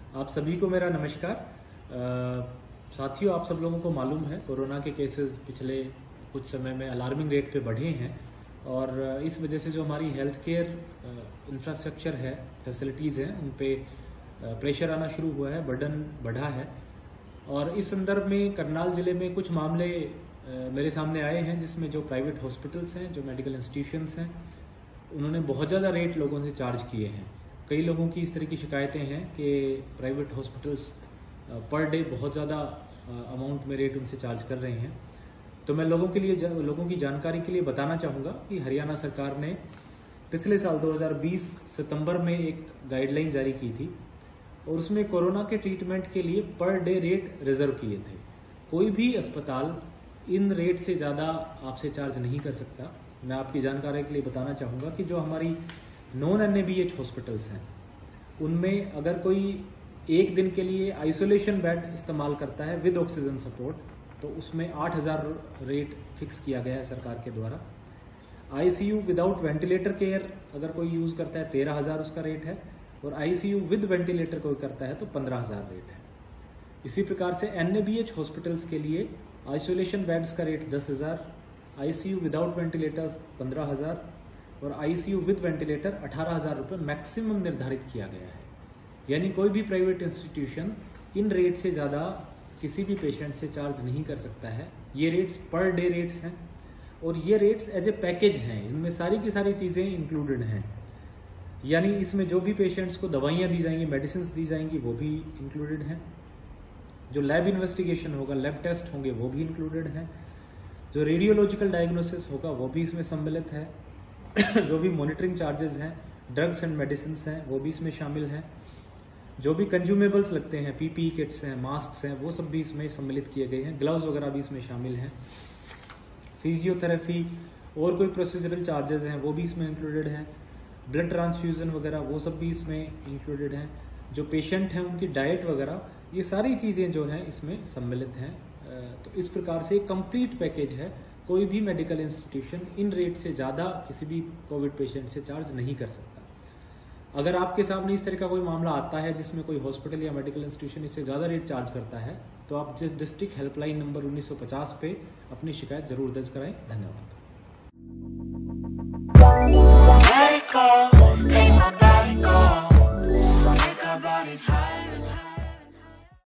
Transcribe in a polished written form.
आप सभी को मेरा नमस्कार। साथियों, आप सब लोगों को मालूम है कोरोना के केसेस पिछले कुछ समय में अलार्मिंग रेट पे बढ़े हैं और इस वजह से जो हमारी हेल्थ केयर इंफ्रास्ट्रक्चर है, फैसिलिटीज़ हैं, उन पे प्रेशर आना शुरू हुआ है, बर्डन बढ़ा है। और इस संदर्भ में करनाल ज़िले में कुछ मामले मेरे सामने आए हैं जिसमें जो प्राइवेट हॉस्पिटल्स हैं, जो मेडिकल इंस्टीट्यूशंस हैं, उन्होंने बहुत ज़्यादा रेट लोगों से चार्ज किए हैं। कई लोगों की इस तरह की शिकायतें हैं कि प्राइवेट हॉस्पिटल्स पर डे बहुत ज़्यादा अमाउंट में रेट उनसे चार्ज कर रहे हैं। तो मैं लोगों की जानकारी के लिए बताना चाहूँगा कि हरियाणा सरकार ने पिछले साल 2020 सितंबर में एक गाइडलाइन जारी की थी और उसमें कोरोना के ट्रीटमेंट के लिए पर डे रेट रिजर्व किए थे। कोई भी अस्पताल इन रेट से ज़्यादा आपसे चार्ज नहीं कर सकता। मैं आपकी जानकारी के लिए बताना चाहूँगा कि जो हमारी नॉन NABH हॉस्पिटल्स हैं, उनमें अगर कोई एक दिन के लिए आइसोलेशन बेड इस्तेमाल करता है विद ऑक्सीजन सपोर्ट, तो उसमें 8,000 रेट फिक्स किया गया है सरकार के द्वारा। ICU विदाउट वेंटिलेटर केयर अगर कोई यूज़ करता है 13,000 उसका रेट है, और ICU विद वेंटिलेटर कोई करता है तो 15,000 रेट है। इसी प्रकार से NABH हॉस्पिटल्स के लिए आइसोलेशन बेड्स का रेट 10,000, ICU विदाउट वेंटिलेटर्स 15,000 और ICU विद वेंटिलेटर 18,000 रुपये मैक्सिमम निर्धारित किया गया है। यानी कोई भी प्राइवेट इंस्टीट्यूशन इन रेट से ज़्यादा किसी भी पेशेंट से चार्ज नहीं कर सकता है। ये रेट्स पर डे रेट्स हैं और ये रेट्स एज ए पैकेज हैं, इनमें सारी की सारी चीज़ें इंक्लूडेड हैं। यानी इसमें जो भी पेशेंट्स को दवाइयाँ दी जाएंगी, मेडिसिन दी जाएंगी, वो भी इंक्लूडेड हैं। जो लैब इन्वेस्टिगेशन होगा, लैब टेस्ट होंगे, वो भी इंक्लूडेड हैं। जो रेडियोलॉजिकल डायग्नोसिस होगा वो भी इसमें सम्मिलित है। जो भी मॉनिटरिंग चार्जेस हैं, ड्रग्स एंड मेडिसिन हैं, वो भी इसमें शामिल हैं। जो भी कंज्यूमेबल्स लगते हैं, PPE किट्स हैं, मास्क हैं, वो सब भी इसमें सम्मिलित किए गए हैं। ग्लव्स वगैरह भी इसमें शामिल हैं। फिजियोथेरेपी और कोई प्रोसीजरल चार्जेस हैं वो भी इसमें इंक्लूडेड हैं। ब्लड ट्रांसफ्यूज़न वगैरह वो सब भी इसमें इंक्लूडेड हैं। जो पेशेंट हैं उनकी डाइट वगैरह, ये सारी चीज़ें जो हैं इसमें सम्मिलित हैं। तो इस प्रकार से कंप्लीट पैकेज है। कोई भी मेडिकल इंस्टीट्यूशन इन रेट से ज़्यादा किसी भी कोविड पेशेंट से चार्ज नहीं कर सकता। अगर आपके सामने इस तरह का कोई मामला आता है जिसमें कोई हॉस्पिटल या मेडिकल इंस्टीट्यूशन इससे ज़्यादा रेट चार्ज करता है, तो आप जिस डिस्ट्रिक्ट हेल्पलाइन नंबर 1950 पे अपनी शिकायत जरूर दर्ज कराएं। धन्यवाद।